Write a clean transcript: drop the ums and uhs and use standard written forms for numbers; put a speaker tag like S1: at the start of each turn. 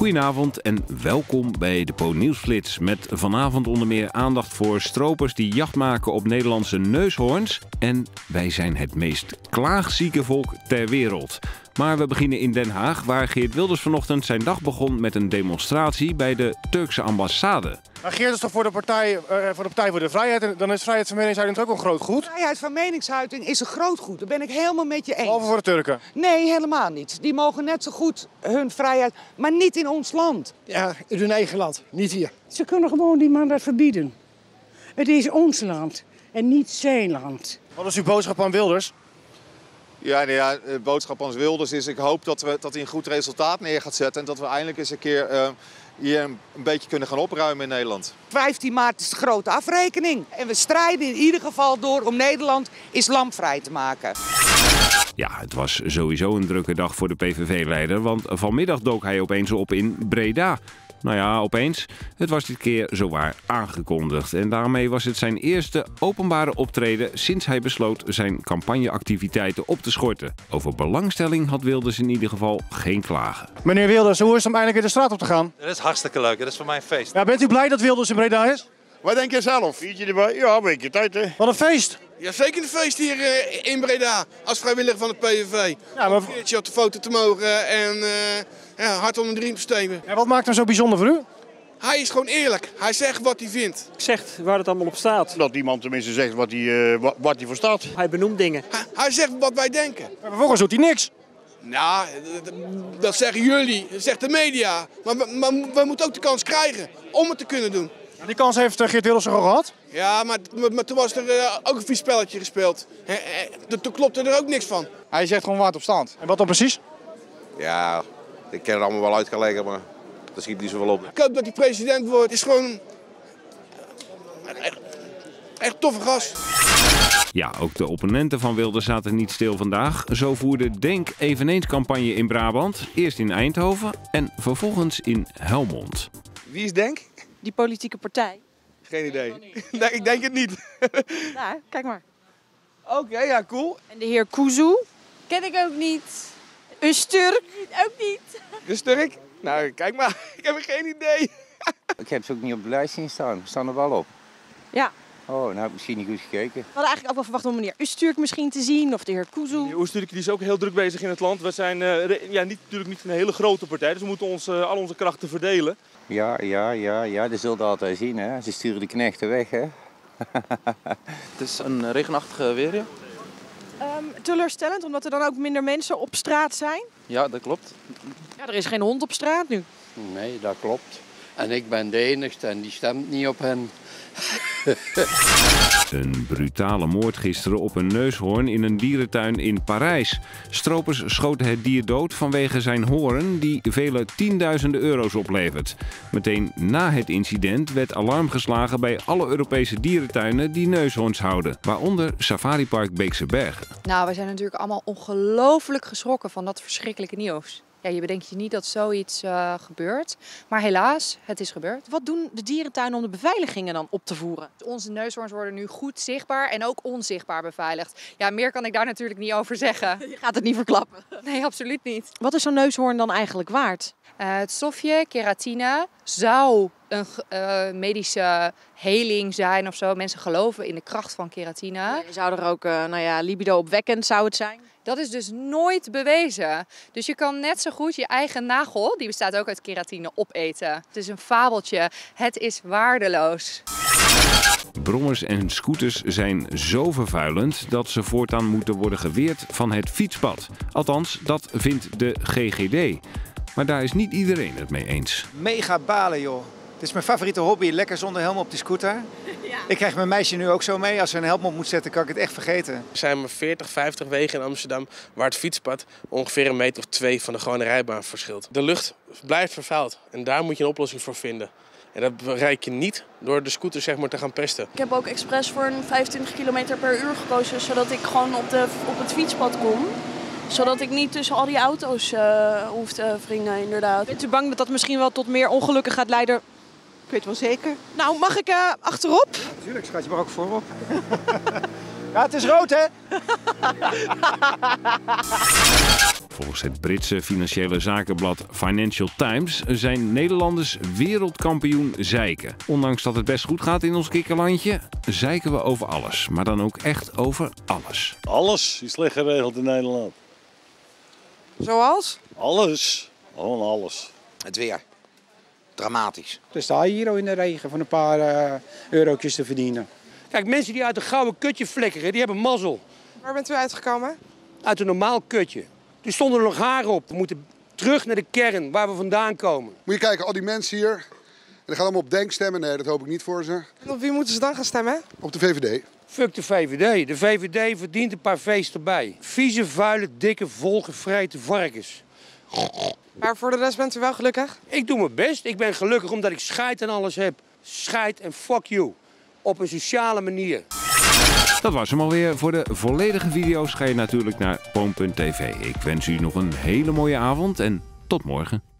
S1: Goedenavond en welkom bij de Po Nieuwsflits. Met vanavond onder meer aandacht voor stropers die jacht maken op Nederlandse neushoorns. En wij zijn het meest klaagzieke volk ter wereld. Maar we beginnen in Den Haag, waar Geert Wilders vanochtend zijn dag begon met een demonstratie bij de Turkse ambassade.
S2: Maar Geert is toch voor de Partij voor de Vrijheid en dan is vrijheid van meningsuiting ook een groot goed?
S3: Vrijheid van meningsuiting is een groot goed. Daar ben ik helemaal met je eens.
S2: Behalve voor de Turken?
S3: Nee, helemaal niet. Die mogen net zo goed hun vrijheid, maar niet in ons land.
S4: Ja, in hun eigen land, niet hier.
S5: Ze kunnen gewoon die man dat verbieden. Het is ons land en niet zijn land.
S2: Wat is uw boodschap aan Wilders?
S6: Ja, de boodschap aan Wilders is: ik hoop dat hij een goed resultaat neer gaat zetten. En dat we eindelijk eens een keer hier een beetje kunnen gaan opruimen in Nederland.
S3: 15 maart is de grote afrekening. En we strijden in ieder geval door om Nederland islamvrij te maken.
S1: Ja, het was sowieso een drukke dag voor de PVV-leider, want vanmiddag dook hij opeens op in Breda. Nou ja, opeens. Het was dit keer zowaar aangekondigd. En daarmee was het zijn eerste openbare optreden sinds hij besloot zijn campagneactiviteiten op te schorten. Over belangstelling had Wilders in ieder geval geen klagen.
S2: Meneer Wilders, hoe is het om eindelijk weer de straat op te gaan?
S7: Dat is hartstikke leuk, dat is voor mij een feest.
S2: Ja, bent u blij dat Wilders in Breda is?
S8: Wat denk je zelf? Viertje erbij? Ja, een beetje tijd hè.
S2: Wat een feest!
S9: Ja, zeker een feest hier in Breda, als vrijwilliger van het PVV.
S2: Ja, maar...
S9: Om een keertje op de foto te mogen en hard onder de riem te steunen.
S2: En wat maakt hem zo bijzonder voor u?
S9: Hij is gewoon eerlijk, hij zegt wat hij vindt.
S10: Zegt waar het allemaal op staat.
S8: Dat iemand tenminste zegt wat hij voor staat.
S10: Hij benoemt dingen.
S9: Hij zegt wat wij denken.
S2: Maar vervolgens doet hij niks.
S9: Nou, dat zeggen jullie, dat zegt de media. Maar we moeten ook de kans krijgen om het te kunnen doen.
S2: Die kans heeft Geert Wilders al gehad?
S9: Ja, maar toen was er ook een vies spelletje gespeeld. Toen klopte er ook niks van.
S6: Hij zegt gewoon waar het op staat.
S2: En wat dan precies?
S6: Ja, ik ken het allemaal wel uitgelegd, maar dat schiet niet zoveel op.
S9: Ik hoop dat hij president wordt. Is gewoon echt toffe gast.
S1: Ja, ook de opponenten van Wilders zaten niet stil vandaag. Zo voerde Denk eveneens campagne in Brabant. Eerst in Eindhoven en vervolgens in Helmond.
S6: Wie is Denk?
S11: Die politieke partij.
S6: Geen idee. Nee, ik denk het niet.
S11: Nou, kijk maar.
S6: Oké, ja, cool.
S11: En de heer Kuzu? Ken ik ook niet. Öztürk? Ook niet.
S6: De Sturk? Nou, kijk maar. Ik heb geen idee.
S12: Ik heb ze ook niet op de lijst zien staan. Ze staan er wel op.
S11: Ja.
S12: Oh, nou heb ik misschien niet goed gekeken.
S11: We hadden eigenlijk ook wel verwacht om meneer Öztürk misschien te zien. Of de heer Kuzu.
S10: De Öztürk is ook heel druk bezig in het land. We zijn natuurlijk niet een hele grote partij. Dus we moeten al onze krachten verdelen.
S12: Ja, dat zult je altijd zien. Hè? Ze sturen de knechten weg, hè.
S7: Het is een regenachtige weer, ja.
S11: Teleurstellend, omdat er dan ook minder mensen op straat zijn.
S7: Ja, dat klopt.
S11: Ja, er is geen hond op straat nu.
S13: Nee, dat klopt. En ik ben de enigste en die stemt niet op hen.
S1: Een brutale moord gisteren op een neushoorn in een dierentuin in Parijs. Stropers schoten het dier dood vanwege zijn hoorn die vele tienduizenden euro's oplevert. Meteen na het incident werd alarm geslagen bij alle Europese dierentuinen die neushoorns houden. Waaronder Safaripark Beekse Bergen.
S14: Nou, wij zijn natuurlijk allemaal ongelooflijk geschrokken van dat verschrikkelijke nieuws. Ja, je bedenkt je niet dat zoiets gebeurt. Maar helaas, het is gebeurd.
S11: Wat doen de dierentuinen om de beveiligingen dan op te voeren?
S14: Onze neushoorns worden nu goed zichtbaar en ook onzichtbaar beveiligd. Ja, meer kan ik daar natuurlijk niet over zeggen.
S11: Je gaat het niet verklappen.
S14: Nee, absoluut niet.
S11: Wat is zo'n neushoorn dan eigenlijk waard?
S14: Het stofje, keratine, zou een medische heling zijn of zo. Mensen geloven in de kracht van keratine.
S11: Ja, zou er ook libido opwekkend zou het zijn?
S14: Dat is dus nooit bewezen. Dus je kan net zo goed je eigen nagel, die bestaat ook uit keratine, opeten. Het is een fabeltje. Het is waardeloos.
S1: Brommers en scooters zijn zo vervuilend dat ze voortaan moeten worden geweerd van het fietspad. Althans, dat vindt de GGD. Maar daar is niet iedereen het mee eens.
S15: Mega balen, joh. Het is mijn favoriete hobby, lekker zonder helm op die scooter. Ja. Ik krijg mijn meisje nu ook zo mee. Als ze een helm op moet zetten, kan ik het echt vergeten.
S16: Er zijn maar 40, 50 wegen in Amsterdam waar het fietspad ongeveer 1 meter of 2 van de gewone rijbaan verschilt. De lucht blijft vervuild en daar moet je een oplossing voor vinden. En dat bereik je niet door de scooter zeg maar, te gaan pesten.
S17: Ik heb ook expres voor een 25 km per uur gekozen, zodat ik gewoon op het fietspad kom. Zodat ik niet tussen al die auto's hoef te wringen, inderdaad.
S11: Bent u bang dat dat misschien wel tot meer ongelukken gaat leiden?
S3: Ik weet wel zeker.
S11: Nou, mag ik achterop?
S15: Ja, natuurlijk, schat je maar ook voorop. Ja, het is rood, hè?
S1: Volgens het Britse financiële zakenblad Financial Times zijn Nederlanders wereldkampioen zeiken. Ondanks dat het best goed gaat in ons kikkerlandje, zeiken we over alles. Maar dan ook echt over alles.
S18: Alles is slecht geregeld in Nederland.
S19: Zoals?
S18: Alles. Gewoon alles.
S19: Het weer. Dramatisch.
S20: Dan sta je hier al in de regen van een paar eurotjes te verdienen. Kijk, mensen die uit een gouden kutje flikkeren, die hebben mazzel.
S19: Waar bent u uitgekomen?
S20: Uit een normaal kutje. Toen stonden er nog haren op. We moeten terug naar de kern, waar we vandaan komen.
S21: Moet je kijken, al die mensen hier, en die gaan allemaal op Denk stemmen. Nee, dat hoop ik niet voor ze.
S19: En op wie moeten ze dan gaan stemmen?
S21: Op de VVD.
S20: Fuck de VVD. De VVD verdient een paar feesten erbij. Vieze, vuile, dikke, volgevreten varkens.
S19: Maar voor de rest bent u wel gelukkig?
S20: Ik doe mijn best. Ik ben gelukkig omdat ik scheid en alles heb. Scheid en fuck you. Op een sociale manier.
S1: Dat was hem alweer. Voor de volledige video's ga je natuurlijk naar poon.tv. Ik wens u nog een hele mooie avond en tot morgen.